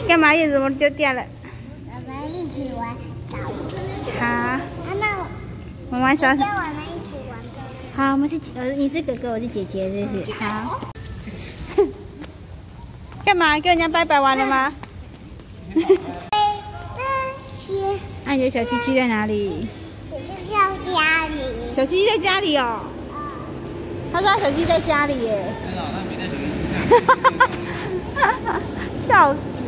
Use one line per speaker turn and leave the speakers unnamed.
干嘛？叶子怎么丢掉了？
我们一起玩扫地。
好。
那
我们玩扫
跟我们一起玩的。
好，我们是你是哥哥，我是姐姐，是不是？好。干嘛？跟人家拜拜完了吗？那你的小鸡鸡在哪里？
在家里。
小鸡鸡在家里哦。他说他小鸡在家里耶。真的，他没带小鸡鸡。笑死。